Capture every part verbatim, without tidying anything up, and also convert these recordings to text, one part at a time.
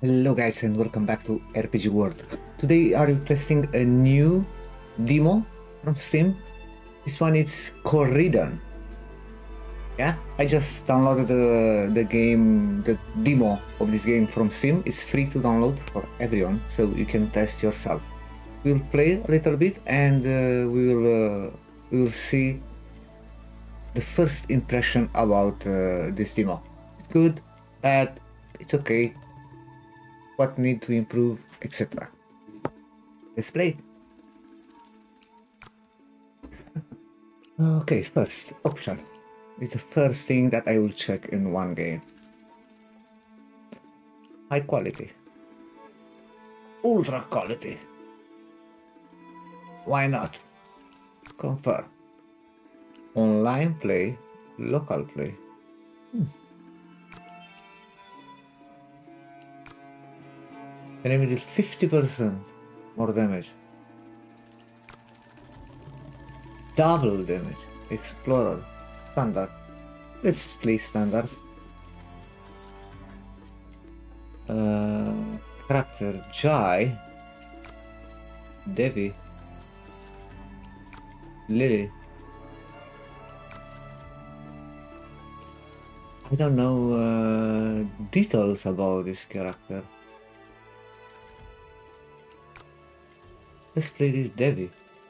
Hello guys and welcome back to R P G World. Today are testing a new demo from Steam. This one is Coridden. Yeah, I just downloaded the, the game, the demo of this game from Steam. It's free to download for everyone, so you can test yourself. We'll play a little bit and uh, we will uh, we will see the first impression about uh, this demo. It's good, bad, it's okay. What need to improve, et cetera. Let's play. Okay, first option is the first thing that I will check in one game. High quality, ultra quality. Why not? Confirm. Online play, local play. Hmm. Enemy deal fifty percent more damage. Double damage. Explorer. Standard. Let's play standard. Uh, character Jai. Devi. Lily. I don't know uh, details about this character. Let's play this Devi.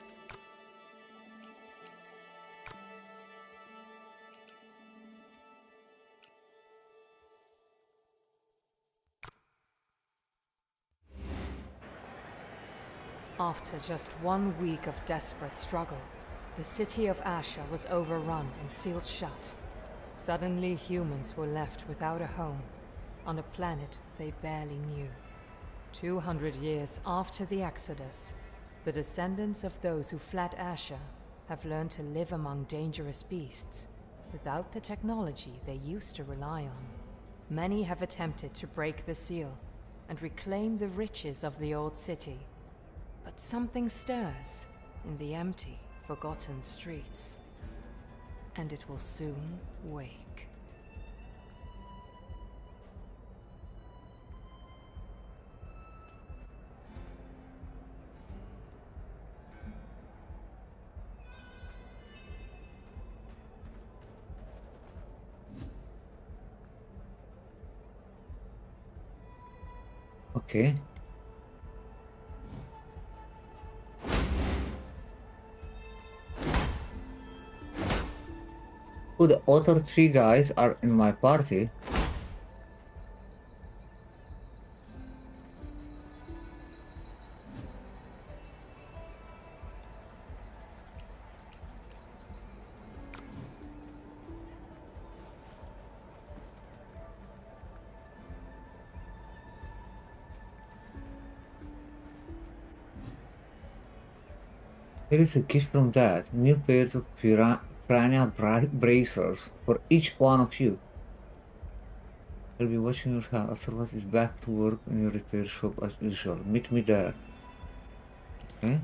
After just one week of desperate struggle, the city of Asher was overrun and sealed shut. Suddenly, humans were left without a home, on a planet they barely knew. Two hundred years after the Exodus, the descendants of those who fled Asher have learned to live among dangerous beasts, without the technology they used to rely on. Many have attempted to break the seal and reclaim the riches of the old city. But something stirs in the empty, forgotten streets. And it will soon wake. Okay. Oh, the other three guys are in my party. Here is a gift from that. New pairs of Piranha Bra bracers for each one of you. I'll be watching your house. Afterwards is back to work in your repair shop as usual. Meet me there. Okay.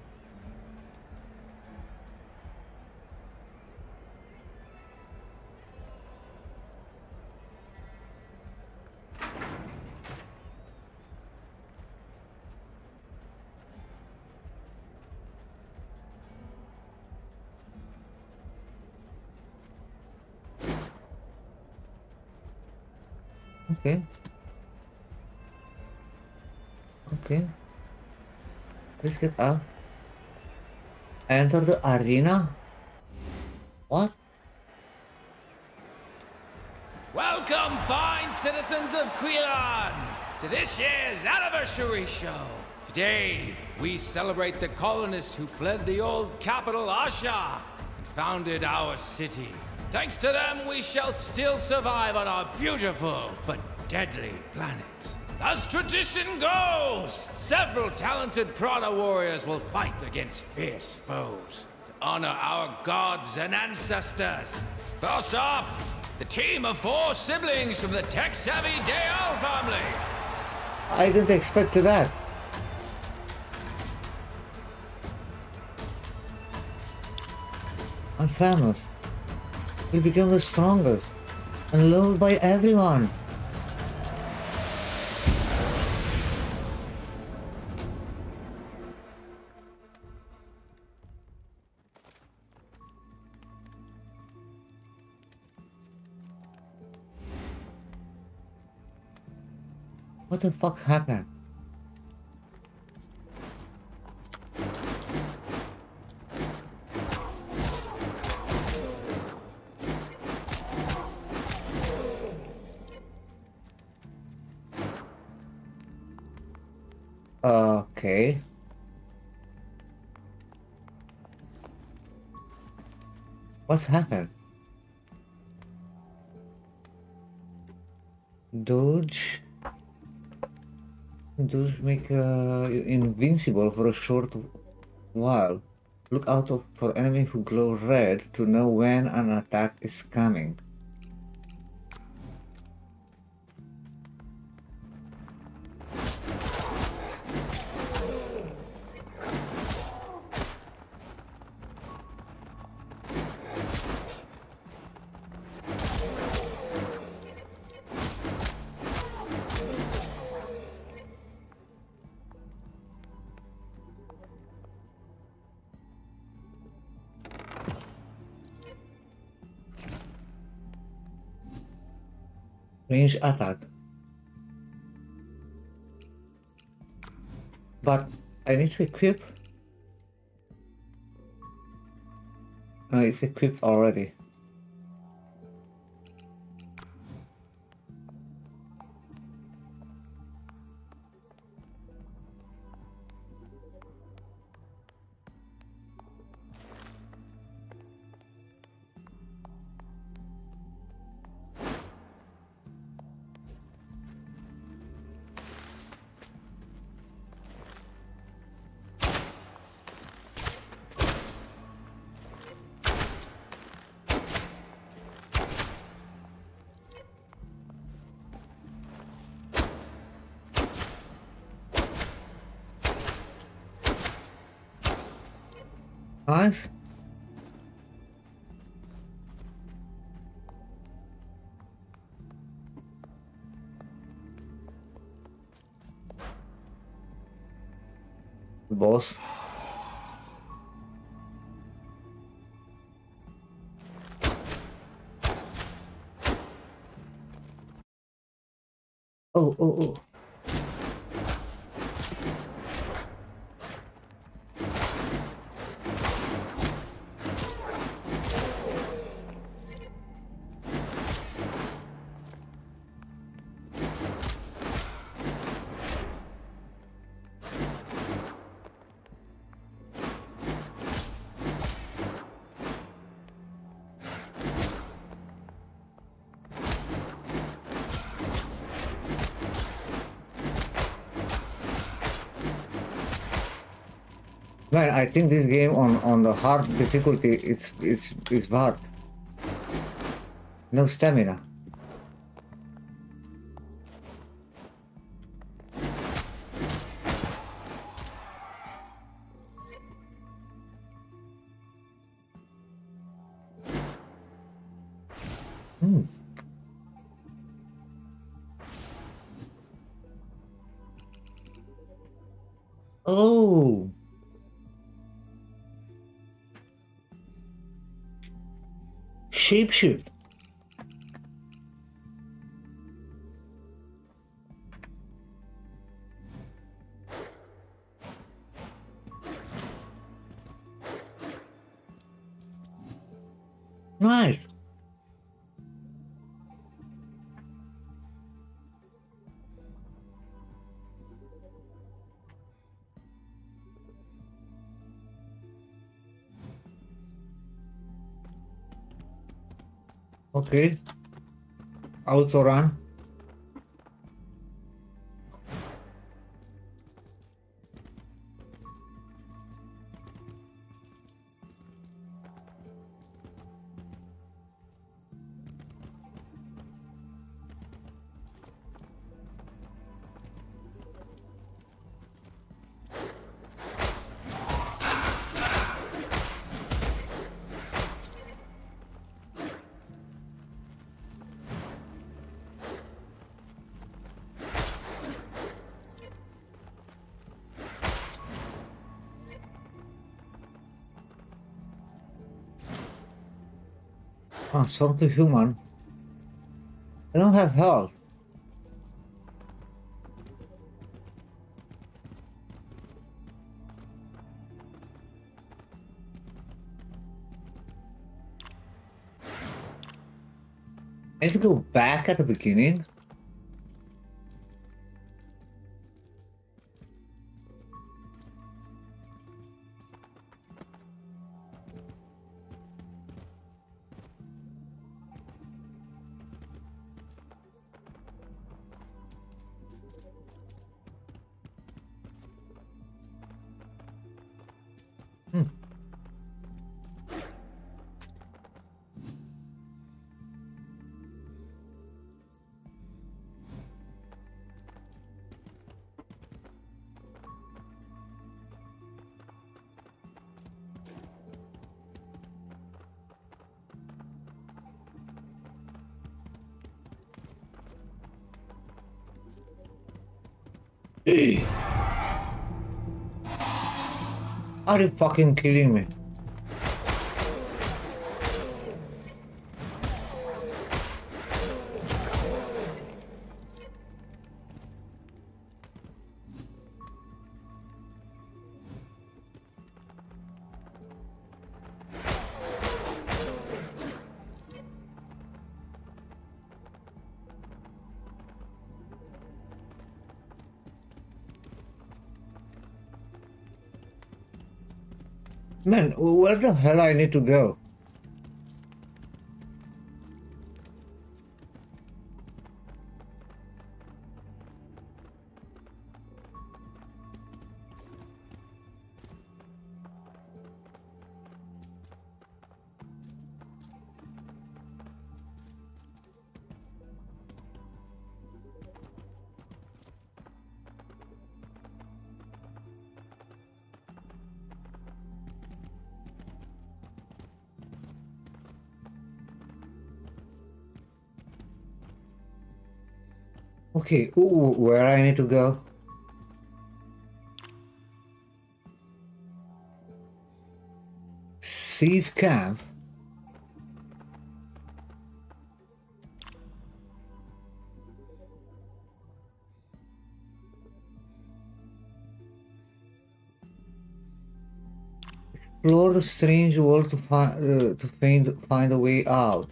Okay. Okay. Let's get out. Enter the arena? What? Welcome, fine citizens of Coridden, to this year's anniversary show. Today, we celebrate the colonists who fled the old capital Asher and founded our city. Thanks to them, we shall still survive on our beautiful but deadly planet. As tradition goes, several talented Prana warriors will fight against fierce foes to honor our gods and ancestors. First up, the team of four siblings from the tech-savvy Dayal family. I didn't expect that. I'm famous. We'll become the strongest and loved by everyone. What the fuck happened? Okay. What happened? Dodge. Dodge make uh, you invincible for a short while. Look out for enemies who glow red to know when an attack is coming. Range attack. But I need to equip. No, it's equipped already. Nice. Boss. Oh, oh, oh. Man, I think this game on on the hard difficulty it's it's it's bad. No stamina. Hmm. Oh. Shapeshift. Nice. Okay. Auto run. Oh, sort of human. I don't have health. I need to go back at the beginning. Hmm. Hey. Are you fucking kidding me? Man, where the hell I need to go? Okay, ooh, where I need to go? Sieve camp. Explore the strange world to find uh, to find find a way out.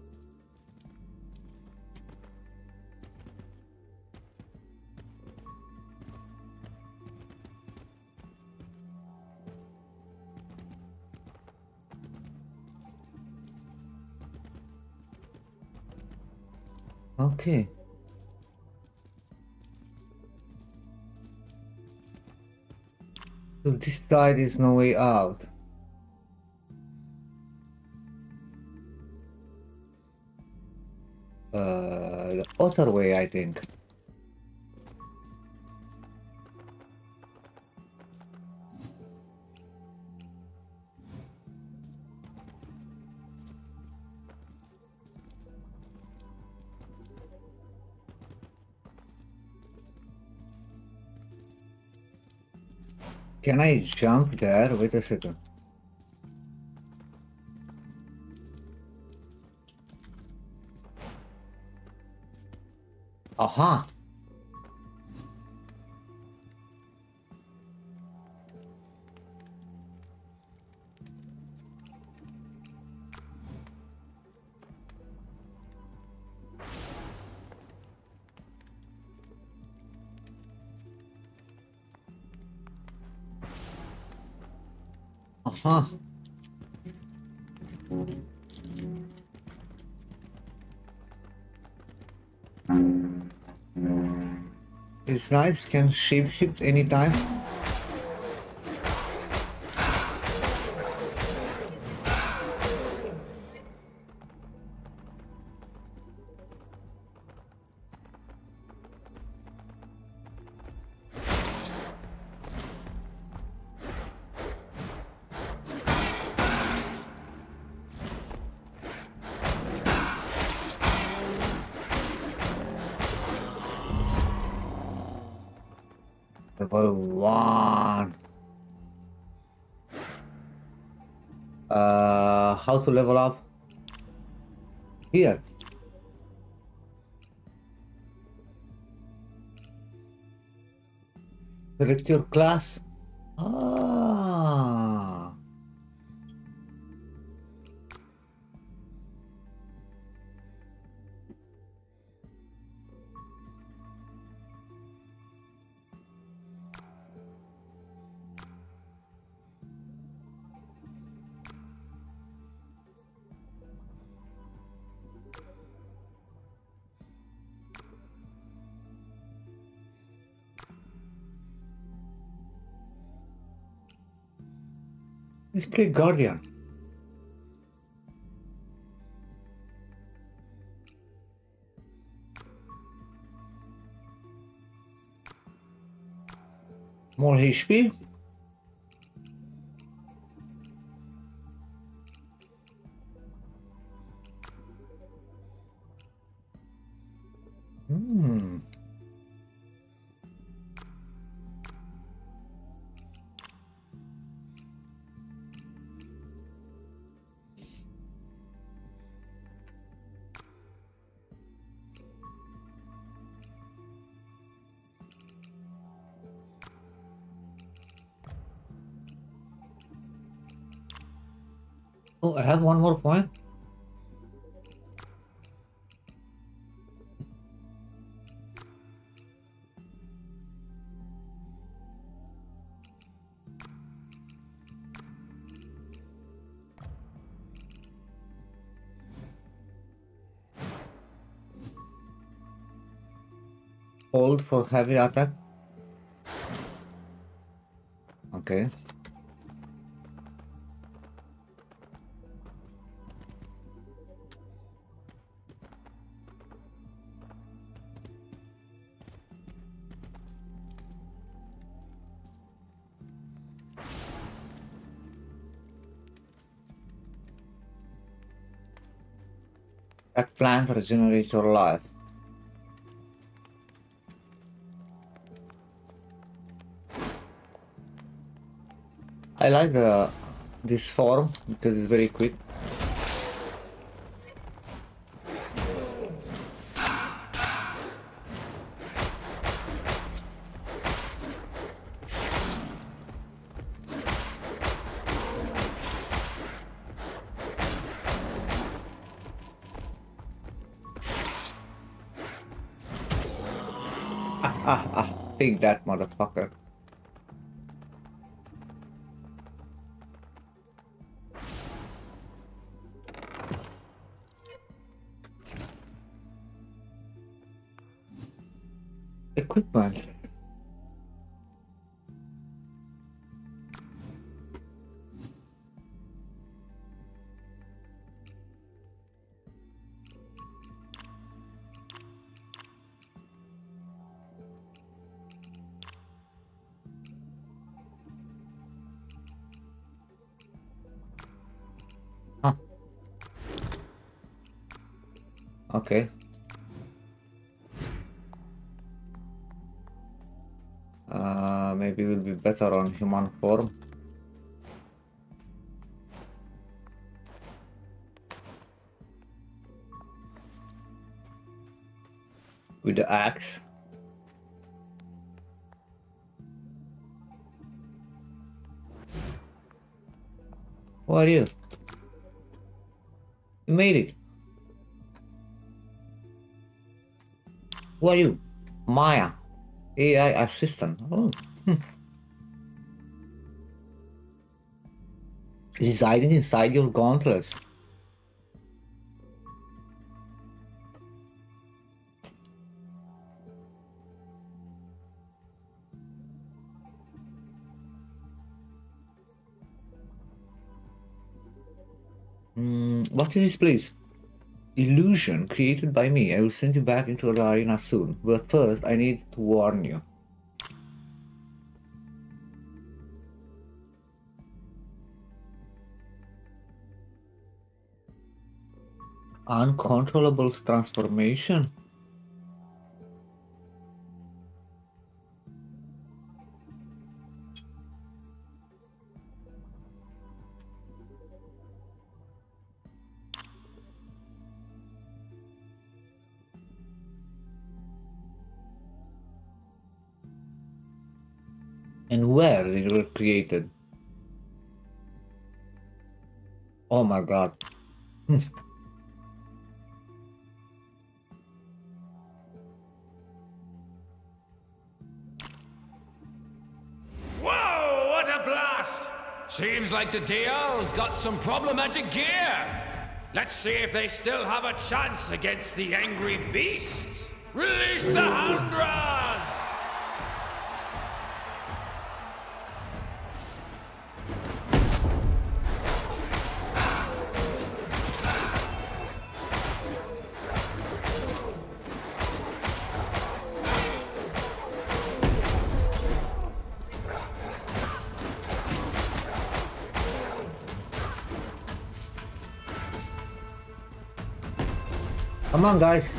Okay. So this side is no way out. Uh, the other way, I think. Can I jump there? Wait a second. Aha! Aha! It's nice, can shapeshift anytime. Level one. Uh, how to level up? Here. Select your class. Ah. Let's play Guardian. More H P. Hmm. Oh, I have one more point. Hold for heavy attack. Okay. That plant regenerates your life. I like the this form because it's very quick. Ah ah ah! Take that, motherfucker. Equipment. Huh. Okay. Uh, maybe we'll be better on human form. With the axe. Who are you? You made it. Who are you? Maya. A I assistant. Oh. Hmm. Residing inside your gauntlets. Hmm. What is this place? Illusion created by me. I will send you back into the arena soon. But first, I need to warn you. Uncontrollable transformation? And where they were created? Oh my god. Whoa, what a blast! Seems like the D L's got some problematic gear. Let's see if they still have a chance against the angry beasts. Release the Houndras! Come on, guys.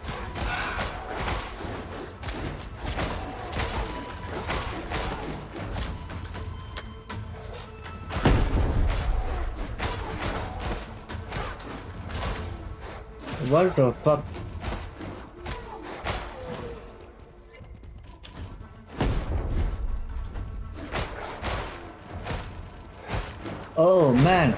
What the fuck? Oh man.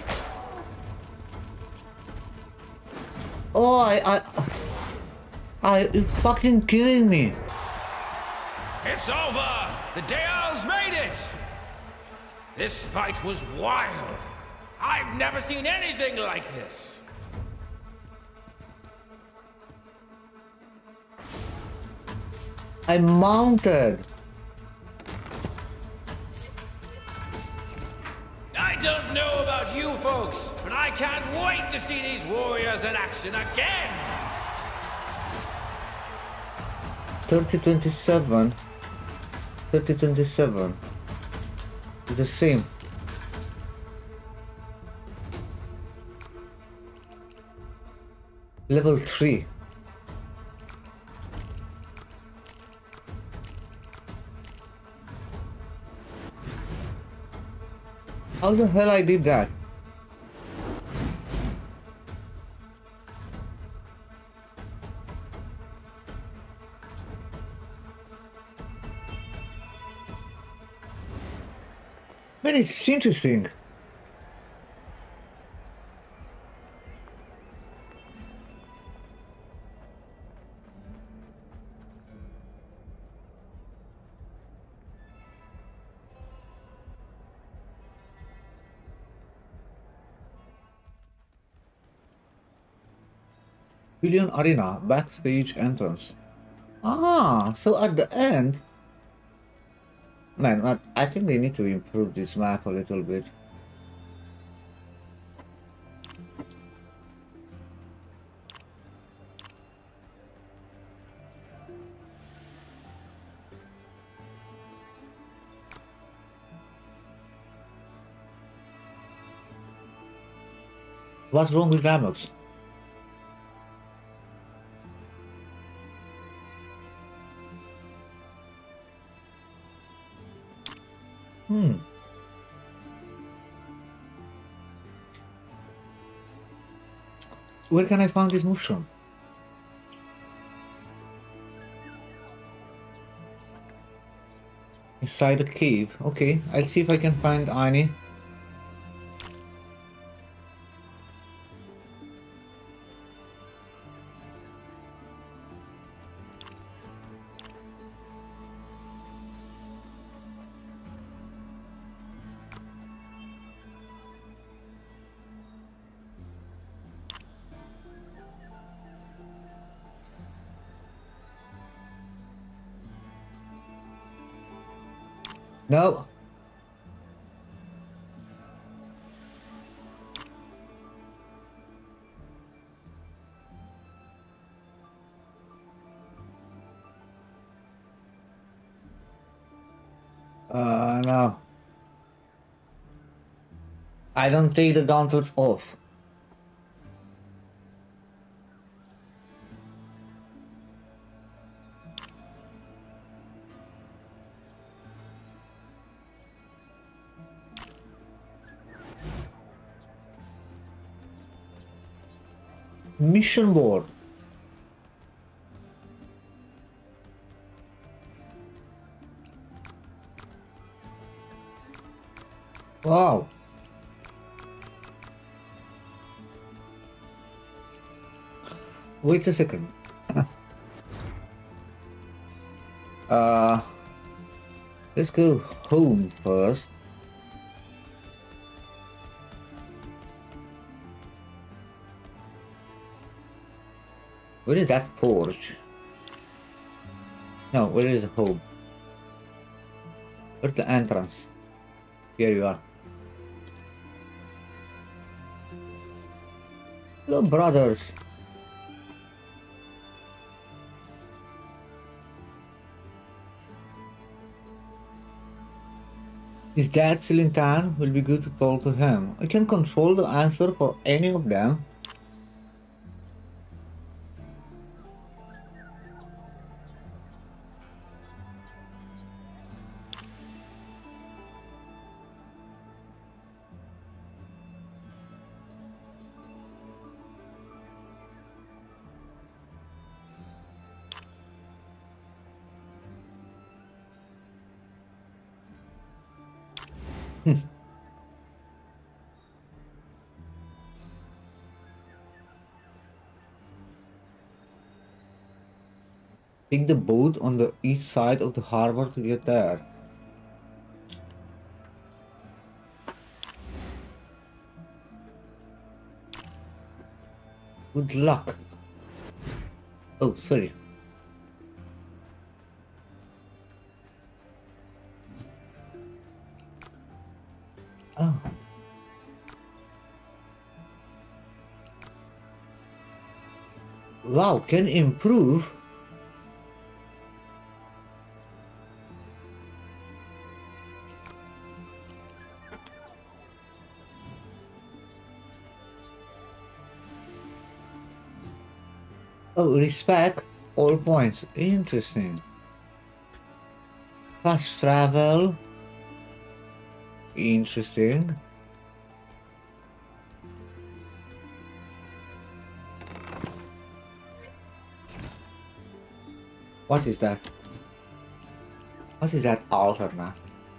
Oh, I, I, I, you fucking kidding me. It's over! The Deals made it! This fight was wild. I've never seen anything like this. I mounted. I don't know about you folks, but I can't wait to see these warriors in action again! thirty twenty-seven. thirty twenty-seven. It's the same. Level three. How the hell I did that? Man, it's interesting. Billion Arena backstage entrance. Ah, so at the end, man, I- I think they need to improve this map a little bit. What's wrong with Ramox? Hmm. Where can I find this mushroom? Inside the cave. Okay, I'll see if I can find any. No. Uh, no. I don't take the gauntlets off. Mission board. Wow. Wait a second. uh, let's go home first. Where is that porch? No, where is the home? Where's the entrance? Here you are. Hello, brothers. Is Dad still in town? Will be good to talk to him. I can control the answer for any of them. Take the boat on the east side of the harbor to get there. Good luck. Oh, sorry. Oh. Wow, can improve. Oh, respect all points. Interesting. Fast travel. Interesting. What is that? What is that altar now?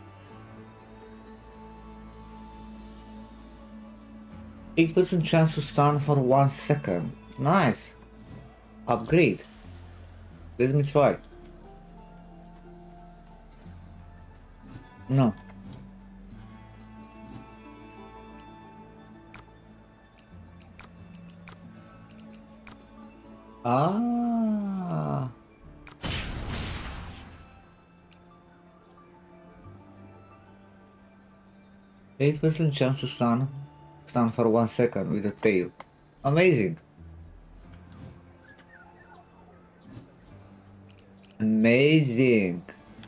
eight percent chance to stun for one second. Nice. Upgrade. Let me try. No. Ah. eight percent chance to stun. Stun for one second with the tail. Amazing. Amazing.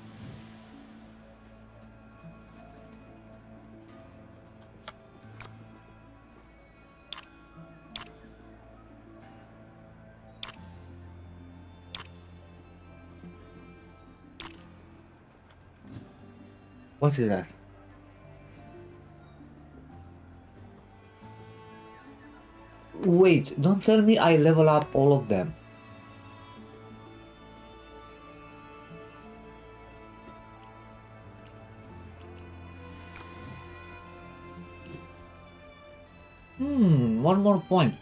What is that? Wait, don't tell me I level up all of them. Hmm, one more point.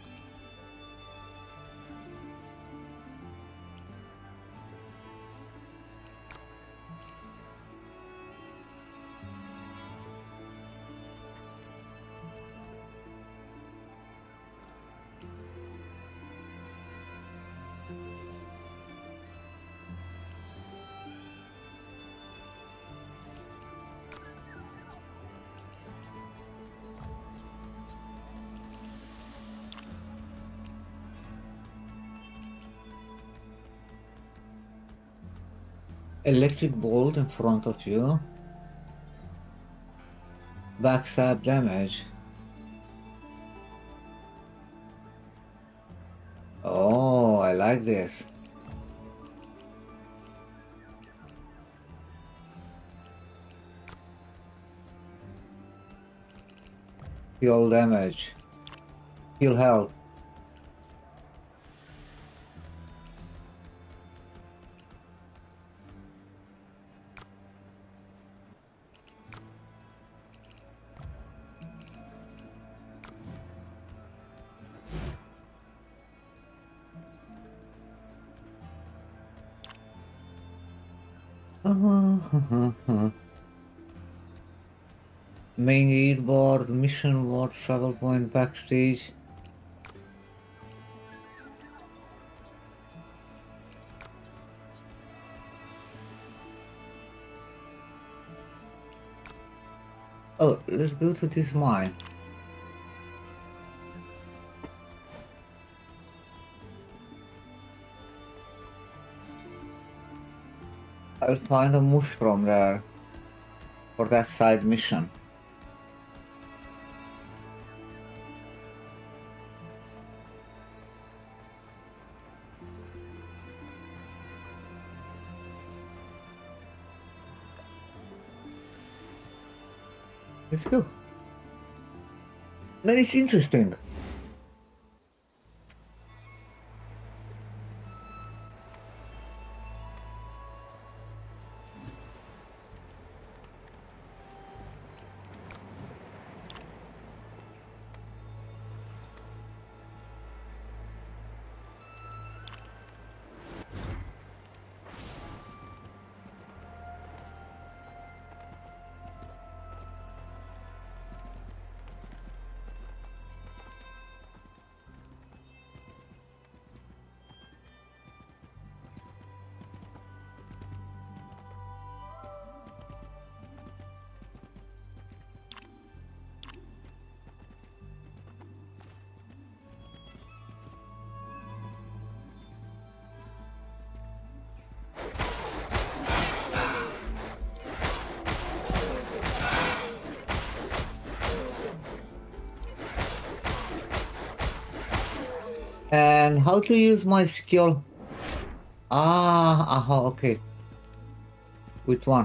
Electric bolt in front of you. Backstab damage. Oh, I like this. Heal damage. Heal health. Main aid board, mission board, struggle point, backstage. Oh, let's go to this mine. I'll find a mushroom there for that side mission. Let's go. That is interesting. And how to use my skill? Ah, aha, okay. Which one?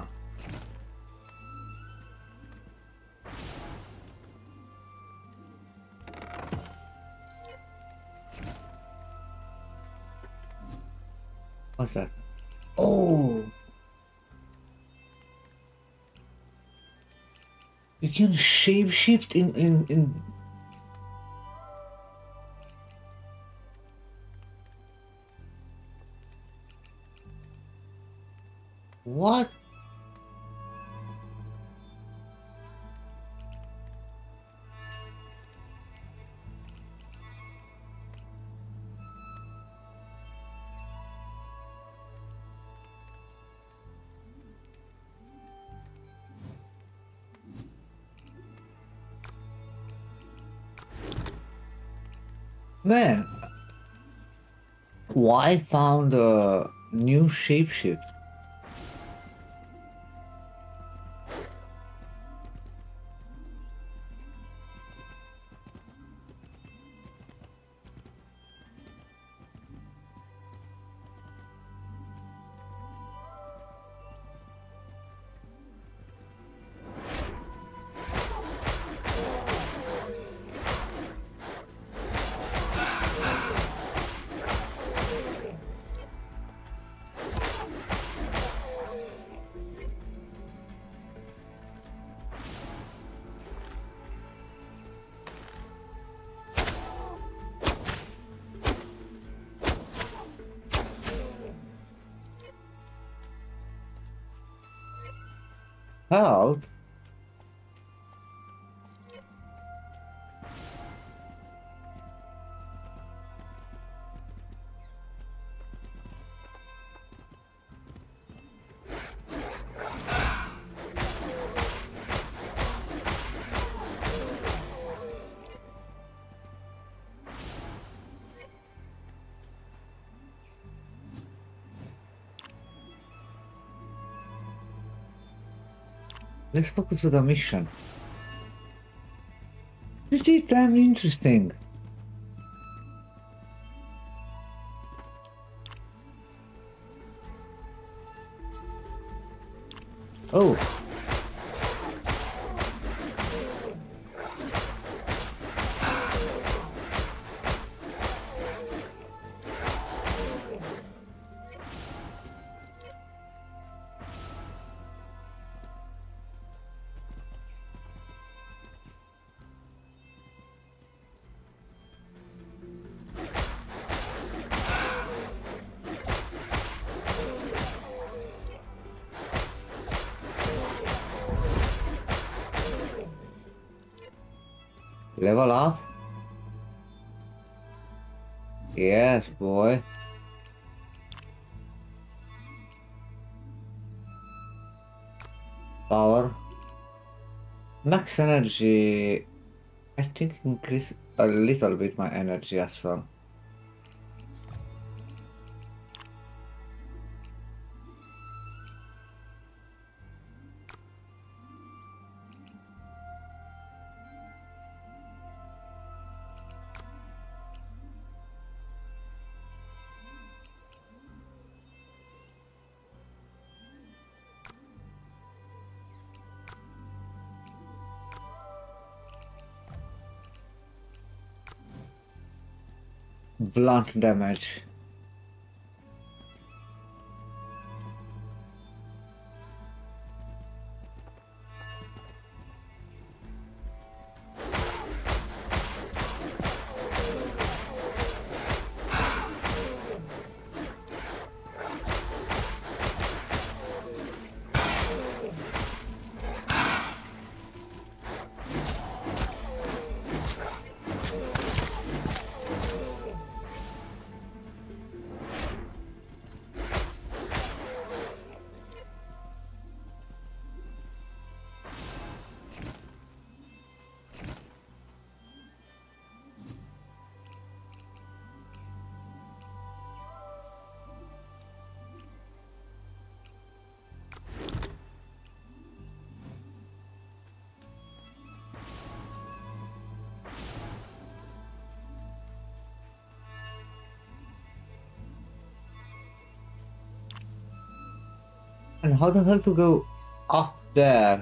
What's that? Oh! You can shapeshift in, in, in... What? Man, why found a new shapeshift? How? Let's focus on the mission. Pretty damn interesting. Oh. Level up? Yes, boy. Power. Max energy. I think increase a little bit my energy as well. Blunt damage. And how the hell to go up there?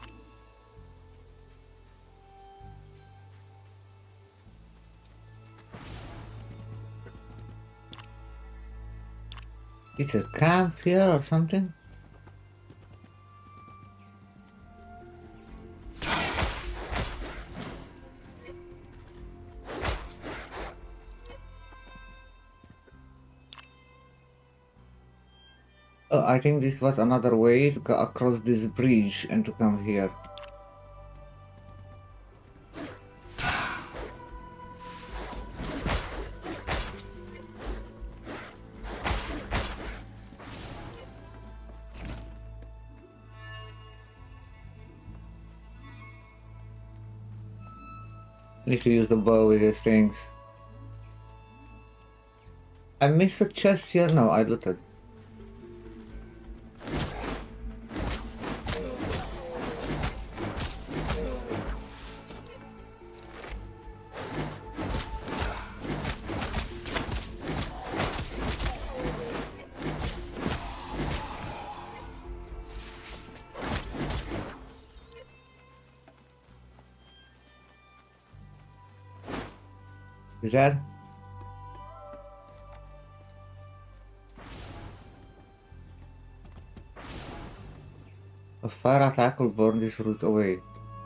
It's a camp here or something? Oh, I think this was another way to go across this bridge and to come here. Need to use the bow with these things. I missed a chest here? No, I looted. Is that? A fire attack will burn this route away.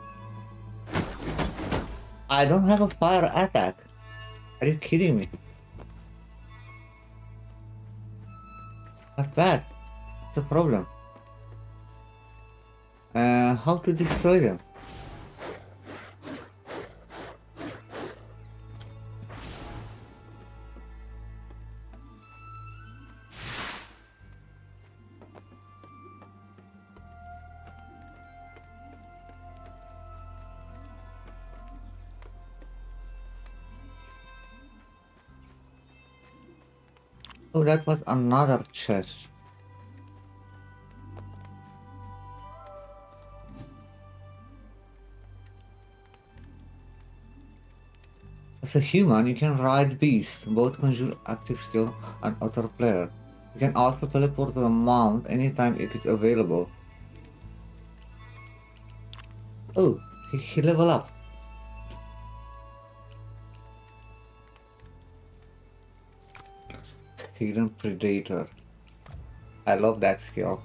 I don't have a fire attack. Are you kidding me? Not bad. It's a problem. Uh, how to destroy them? Oh, that was another chest. As a human, you can ride beasts, both conjure active skill and other player. You can also teleport to the mount anytime if it's available. Oh, he, he level up. Hidden Predator. I love that skill.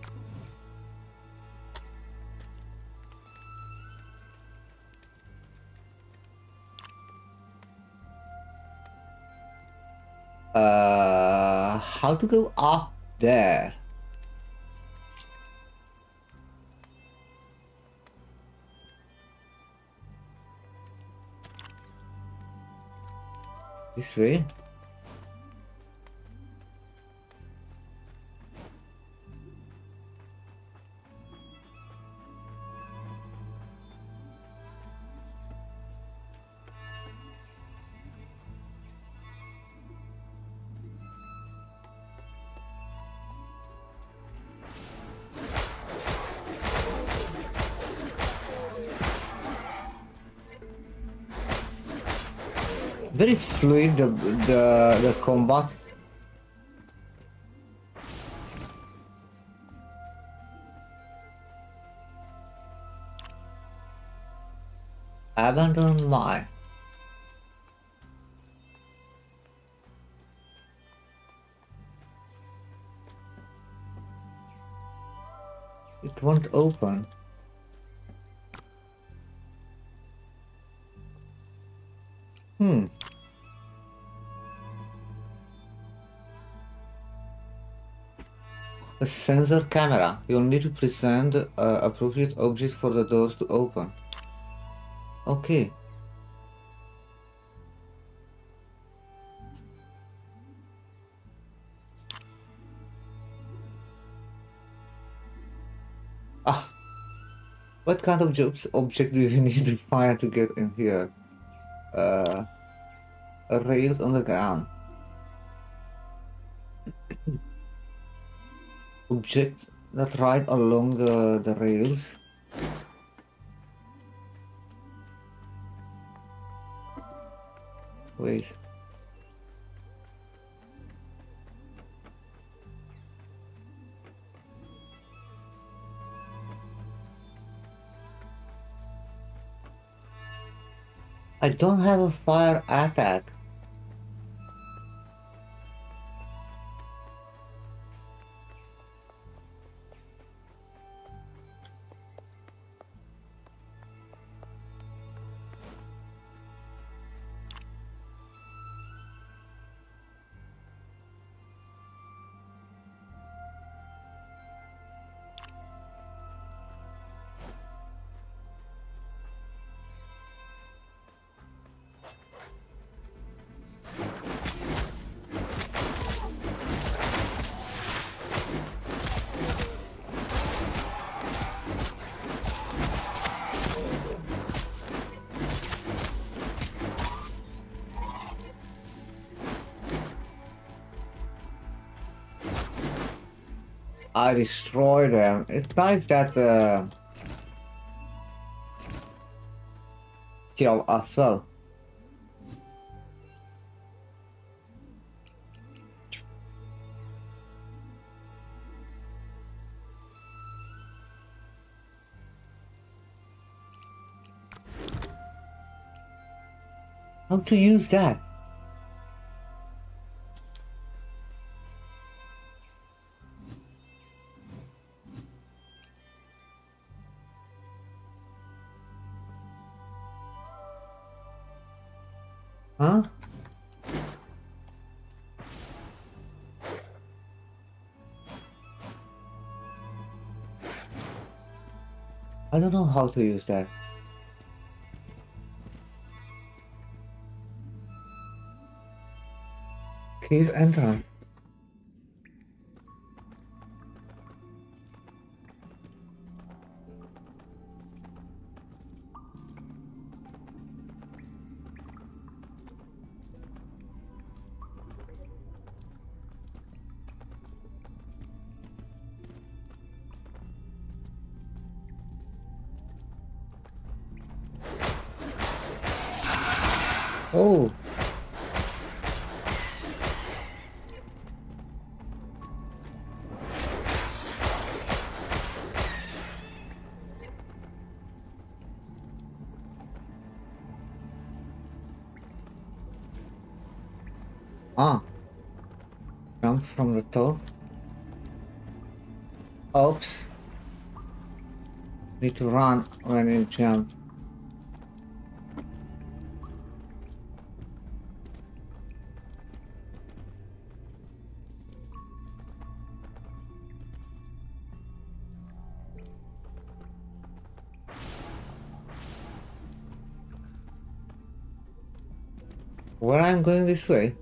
Uh, how to go up there? This way? Very fluid, the, the, the combat. Abandon mine. It won't open. Hmm. A sensor camera. You'll need to present uh, appropriate object for the doors to open. Okay. Ah. What kind of jobs, object do you need to find to get in here? Uh, rails on the ground. Object that ride along the, the rails. Wait. I don't have a fire attack. I destroy them. It's nice that uh, kill as well. How to use that? Huh? I don't know how to use that. Cave entrance. Oh. Ah. Jump from the top. Oops. Need to run when you jump. Where I'm going this way?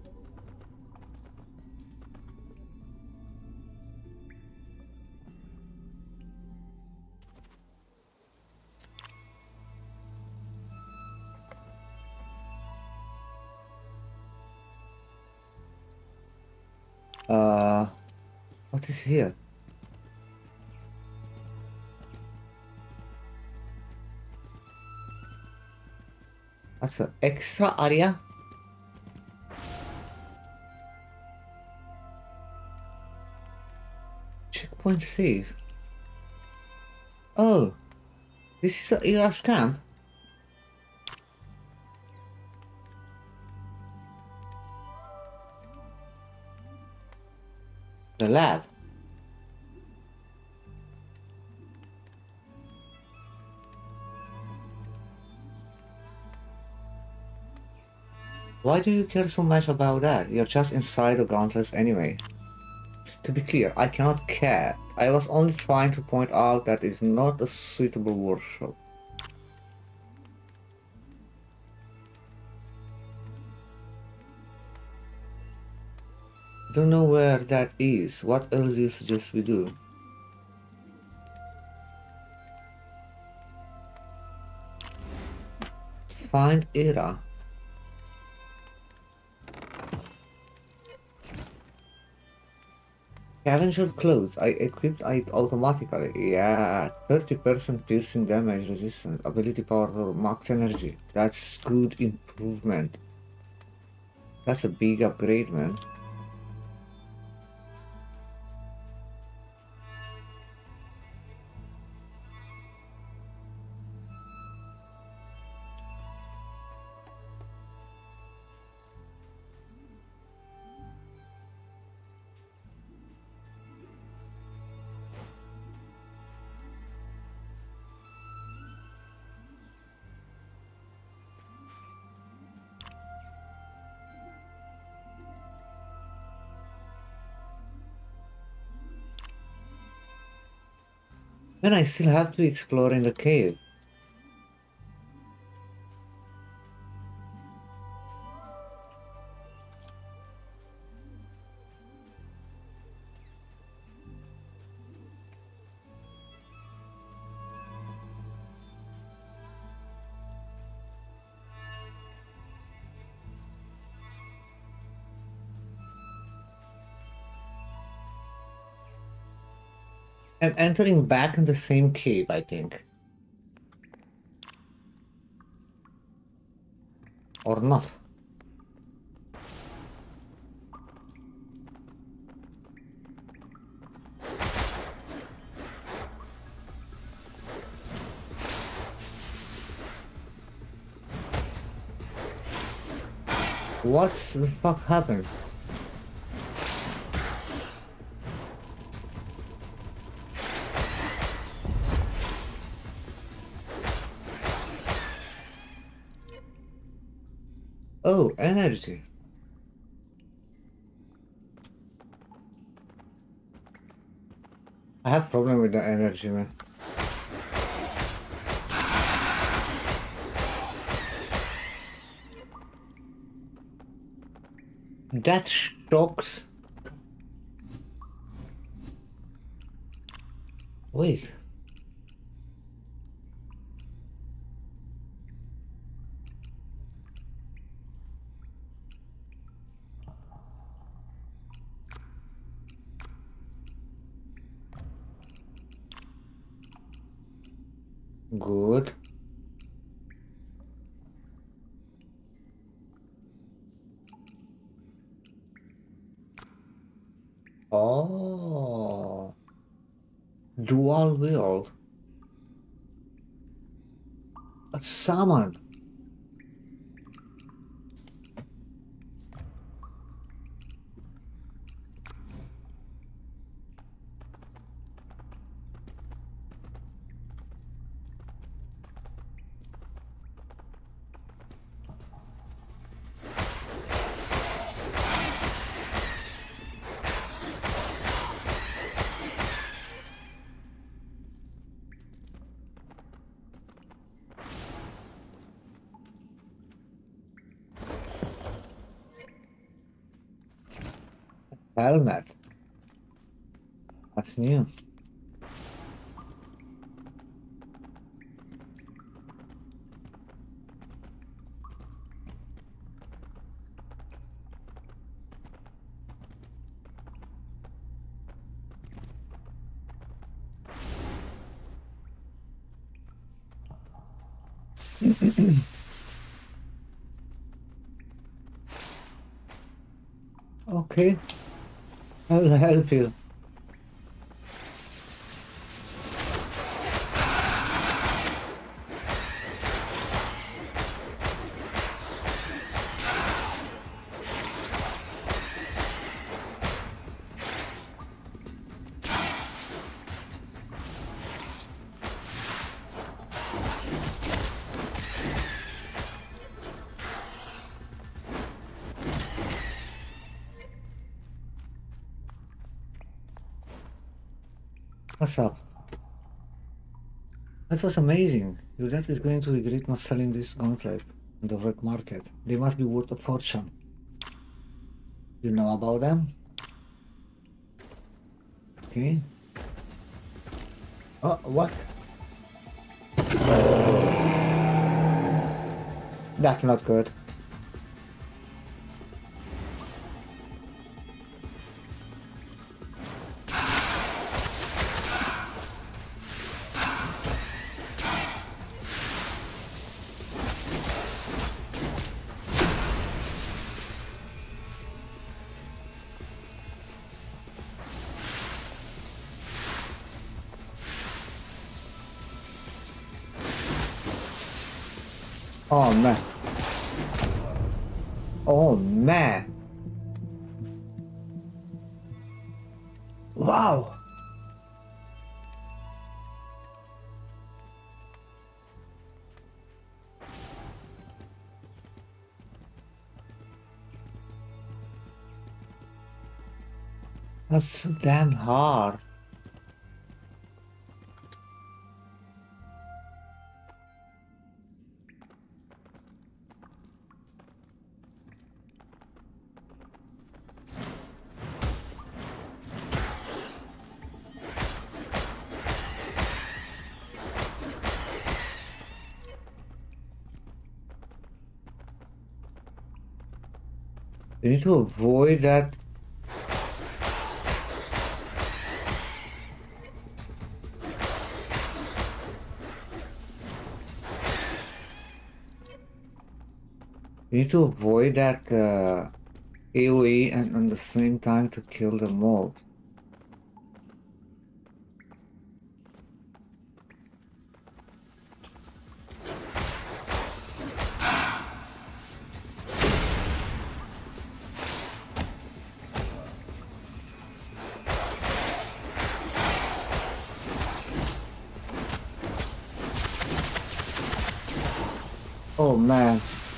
Uh, what is here? That's an extra area? Checkpoint save. Oh, this is the Era's camp? The lab. Why do you care so much about that? You're just inside the gauntlets anyway. To be clear, I cannot care. I was only trying to point out that it's not a suitable workshop. Don't know where that is. What else do you suggest we do? Find Era. Scavenger clothes. I equipped it automatically. Yeah, thirty percent piercing damage resistance. Ability power for max energy. That's good improvement. That's a big upgrade, man. And I still have to explore in the cave. I'm entering back in the same cave, I think. Or not. What the fuck happened? Oh, energy. I have problem with the energy, man. That shocks. Wait. Good. Oh. Dual wield. A summon. Helmet. That's new. Okay. I'll help you. What's up? That was amazing. Your dad is going to regret not selling this gauntlet in the wreck market. They must be worth a fortune. You know about them? Okay. Oh, what? That's not good. Oh man. Oh man. Wow. That's so damn hard. You need to avoid that. You need to avoid that uh, A O E and at the same time to kill the mob. Oh man.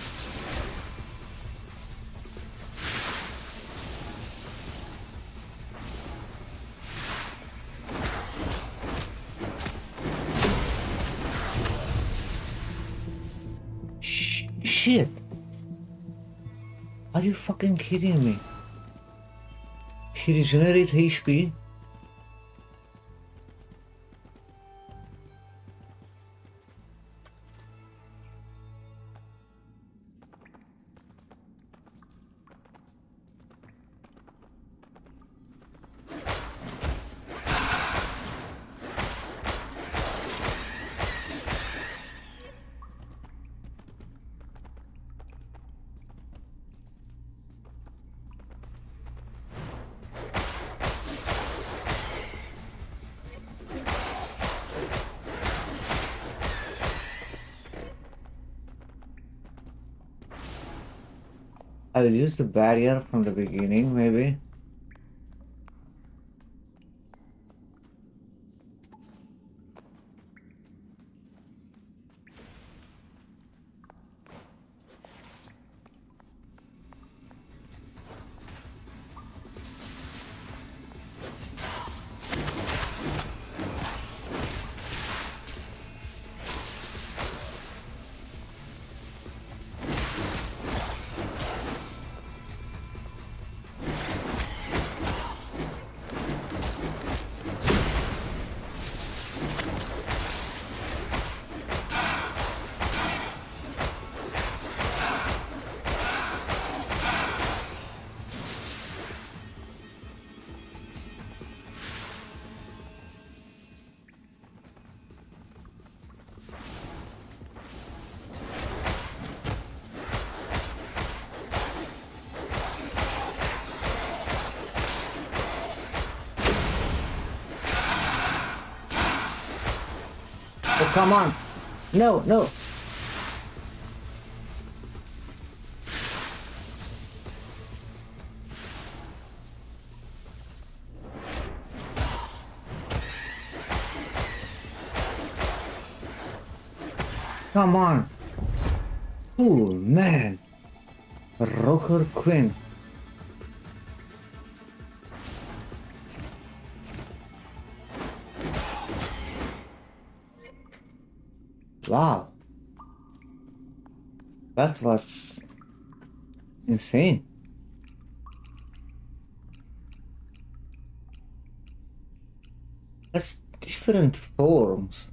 Sh shit. Are you fucking kidding me? He regenerates H P? I'll use the barrier from the beginning, maybe. Oh, come on. No, no. Come on. Oh, man. Rocker Queen. Wow. That was insane. That's different forms.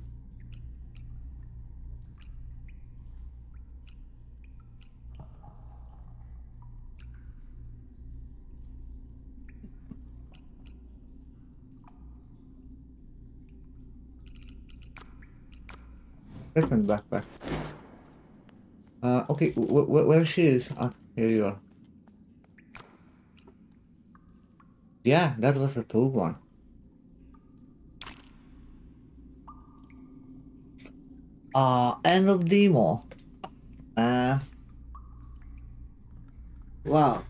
Different backpack. Uh, okay, wh wh where she is? Ah, here you are. Yeah, that was the tube one. Uh, end of demo. Uh, wow.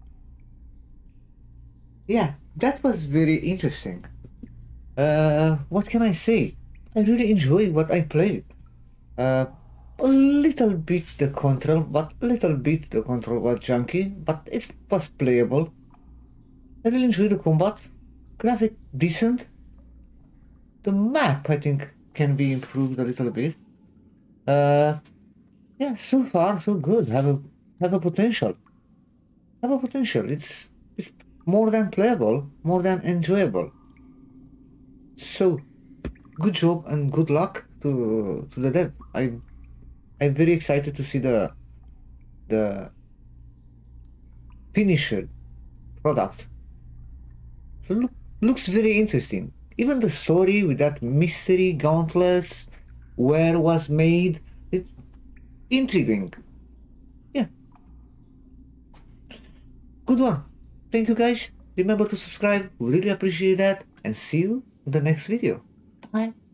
Yeah, that was very interesting. Uh, what can I say? I really enjoyed what I played. Uh, a little bit the control, but a little bit the control was junky, but it was playable. I really enjoyed the combat. Graphic decent. The map, I think, can be improved a little bit. Uh, yeah, so far so good. Have a have a potential. Have a potential. It's it's more than playable, more than enjoyable. So, good job and good luck to to the dev. I I'm very excited to see the the finished product. Look, looks very interesting. Even the story with that mystery gauntlets, where was made, it's intriguing. Yeah. Good one. Thank you guys. Remember to subscribe. We really appreciate that. And see you in the next video. Bye.